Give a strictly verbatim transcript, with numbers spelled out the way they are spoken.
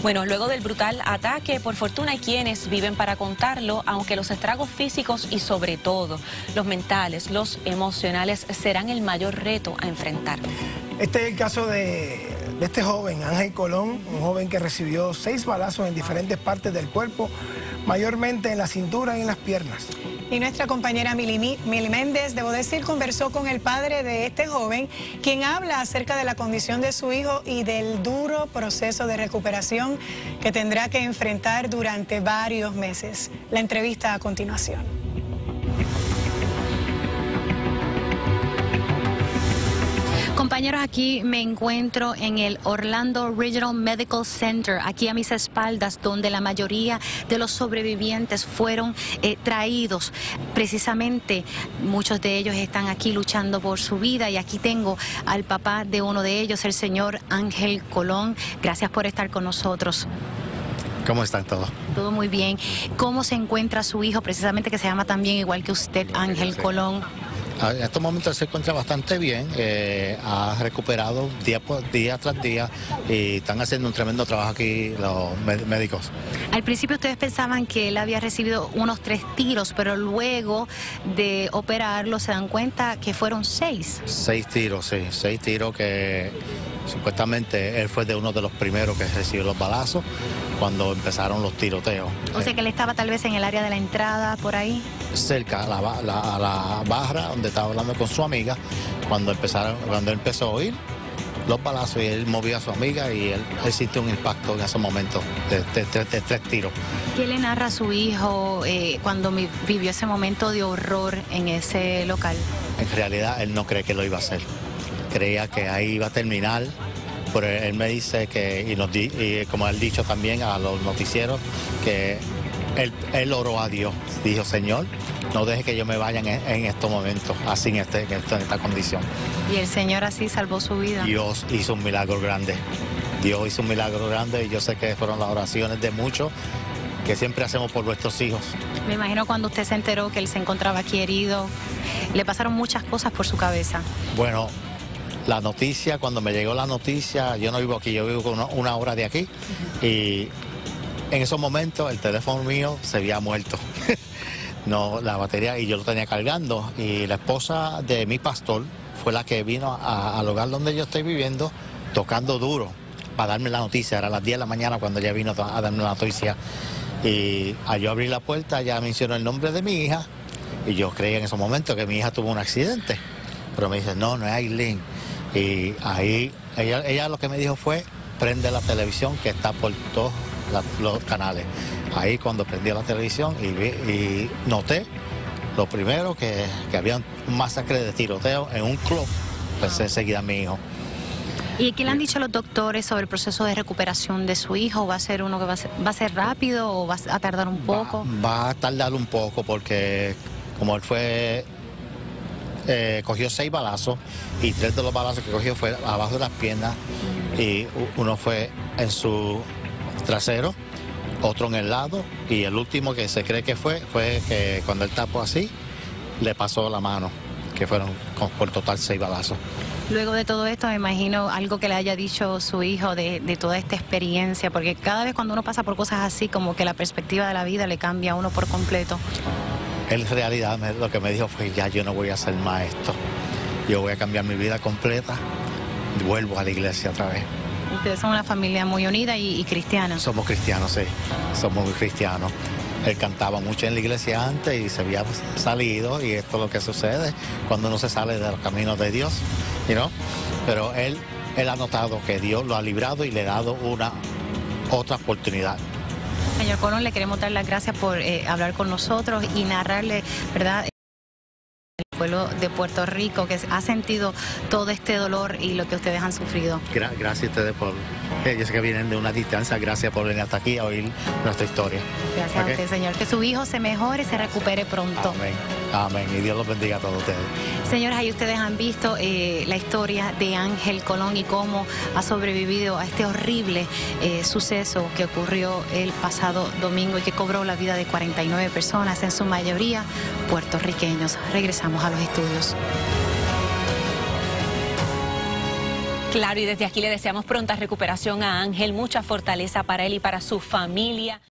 Bueno, luego del brutal ataque, por fortuna hay quienes viven para contarlo, aunque los estragos físicos y sobre todo los mentales, los emocionales serán el mayor reto a enfrentar. Este es el caso de, de este joven, Ángel Colón, un joven que recibió seis balazos en diferentes partes del cuerpo, mayormente en la cintura y en las piernas. Y nuestra compañera Mili, Mili Méndez, debo decir, conversó con el padre de este joven, quien habla acerca de la condición de su hijo y del duro proceso de recuperación que tendrá que enfrentar durante varios meses. La entrevista a continuación. Compañeros, aquí me encuentro en el Orlando Regional Medical Center, aquí a mis espaldas, donde la mayoría de los sobrevivientes fueron eh, traídos. Precisamente muchos de ellos están aquí luchando por su vida y aquí tengo al papá de uno de ellos, el señor Ángel Colón. Gracias por estar con nosotros. ¿Cómo están todos? Todo muy bien. ¿Cómo se encuentra su hijo, precisamente que se llama también igual que usted, Ángel Colón? En estos momentos se encuentra bastante bien, eh, ha recuperado día, por, día tras día y están haciendo un tremendo trabajo aquí los médicos. Al principio ustedes pensaban que él había recibido unos tres tiros, pero luego de operarlo se dan cuenta que fueron seis. Seis tiros, sí, seis tiros que supuestamente él fue de uno de los primeros que recibió los balazos cuando empezaron los tiroteos. O sea que él estaba tal vez en el área de la entrada, por ahí. Cerca a la, la, a la barra donde estaba hablando con su amiga, cuando empezaron, cuando él empezó a oír los balazos y él movió a su amiga y él, él sintió un impacto en ese momento de, de, de, de tres tiros. ¿Qué le narra a su hijo eh, cuando vivió ese momento de horror en ese local? En realidad él no cree que lo iba a hacer, creía que ahí iba a terminar, pero él me dice que, y, nos di, y como él ha dicho también a los noticieros, que él, él oró a Dios, dijo: Señor, no deje que yo me vaya en, en estos momentos, así en, este, en, esta, en esta condición. Y el Señor así salvó su vida. Dios hizo un milagro grande, Dios hizo un milagro grande y yo sé que fueron las oraciones de muchos que siempre hacemos por nuestros hijos. Me imagino cuando usted se enteró que él se encontraba aquí herido, le pasaron muchas cosas por su cabeza. Bueno, la noticia, cuando me llegó la noticia, yo no vivo aquí, yo vivo una, una hora de aquí, y en esos momentos el teléfono mío se había muerto. No, la batería, y yo lo tenía cargando, y la esposa de mi pastor fue la que vino a, al hogar donde yo estoy viviendo, tocando duro para darme la noticia. Era a las diez de la mañana cuando ella vino a darme la noticia, y al yo abrir la puerta ya mencionó el nombre de mi hija, y yo creía en esos momentos que mi hija tuvo un accidente, pero me dice: no, no es Aileen. Y ahí ella, ella lo que me dijo fue: prende la televisión que está por todos la, los canales. Ahí cuando prendí la televisión y, vi, y noté lo primero que, que había un masacre de tiroteo en un club, pensé enseguida en mi hijo. ¿Y qué le han dicho los doctores sobre el proceso de recuperación de su hijo? ¿Va a ser uno que va a ser, va a ser rápido o va a tardar un poco? Va, va a tardar un poco porque como él fue... Eh, cogió seis balazos y tres de los balazos que cogió fue abajo de las piernas y uno fue en su trasero, otro en el lado y el último que se cree que fue, fue que cuando él tapó así, le pasó la mano, que fueron por total seis balazos. Luego de todo esto, me imagino algo que le haya dicho su hijo de, de toda esta experiencia, porque cada vez cuando uno pasa por cosas así, como que la perspectiva de la vida le cambia a uno por completo. Él en realidad me, lo que me dijo fue: ya yo no voy a hacer más esto, yo voy a cambiar mi vida completa, vuelvo a la iglesia otra vez. Ustedes son una familia muy unida y, y cristiana. Somos cristianos, sí, somos muy cristianos. Él cantaba mucho en la iglesia antes y se había salido, y esto es lo que sucede cuando uno se sale de los caminos de Dios, you know? Pero él, él ha notado que Dios lo ha librado y le ha dado una otra oportunidad. Señor Colón, le queremos dar las gracias por eh, hablar con nosotros y narrarle, ¿verdad?, el pueblo de Puerto Rico que ha sentido todo este dolor y lo que ustedes han sufrido. Gra gracias a ustedes por... Eh, yo sé que vienen de una distancia, gracias por venir hasta aquí a oír nuestra historia. Gracias okay. a usted, señor. Que su hijo se mejore y se recupere pronto. Amén. Amén. Y Dios los bendiga a todos ustedes. Señores, ahí ustedes han visto eh, la historia de Ángel Colón y cómo ha sobrevivido a este horrible eh, suceso que ocurrió el pasado domingo y que cobró la vida de cuarenta y nueve personas, en su mayoría puertorriqueños. Regresamos a los estudios. Claro, y desde aquí le deseamos pronta recuperación a Ángel, mucha fortaleza para él y para su familia.